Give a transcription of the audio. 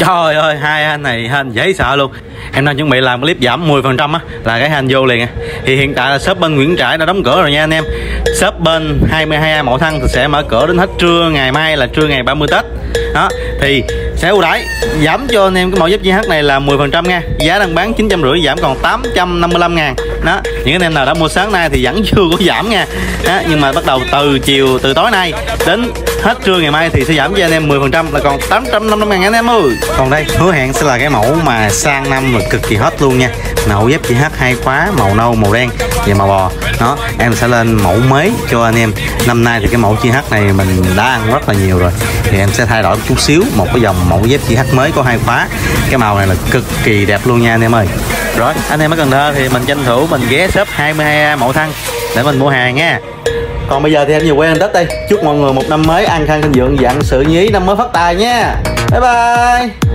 Trời ơi, hai anh này anh dễ sợ luôn. Em đang chuẩn bị làm clip giảm 10% á, là cái anh vô liền à. Thì hiện tại là shop bên Nguyễn Trãi đã đóng cửa rồi nha anh em. Shop bên 22A Mậu Thân thì sẽ mở cửa đến hết trưa ngày mai, là trưa ngày 30 Tết. Đó, thì sẽ ưu đãi giảm cho anh em cái mẫu dép GH này là 10% nha. Giá đang bán 950 giảm còn 855.000. Đó, những anh em nào đã mua sáng nay thì vẫn chưa có giảm nha. Đó, nhưng mà bắt đầu từ tối nay đến hết trưa ngày mai thì sẽ giảm cho anh em 10% là còn 855.000 anh em ơi. Còn đây hứa hẹn sẽ là cái mẫu mà sang năm là cực kỳ hot luôn nha. Mẫu dép GH 2 khóa màu nâu, màu đen và màu bò. Đó, em sẽ lên mẫu mới cho anh em. Năm nay thì cái mẫu GH này mình đã ăn rất là nhiều rồi, thì em sẽ thay đổi một chút xíu, một cái dòng mẫu dép GH mới có 2 khóa. Cái màu này là cực kỳ đẹp luôn nha anh em ơi. Rồi anh em ở Cần Thơ thì mình tranh thủ mình ghé shop 22A Mậu Thân để mình mua hàng nha. Còn bây giờ thì em về quê ăn Tết đây. Chúc mọi người một năm mới an khang thịnh vượng, vạn sự như ý, năm mới phát tài nha. Bye bye.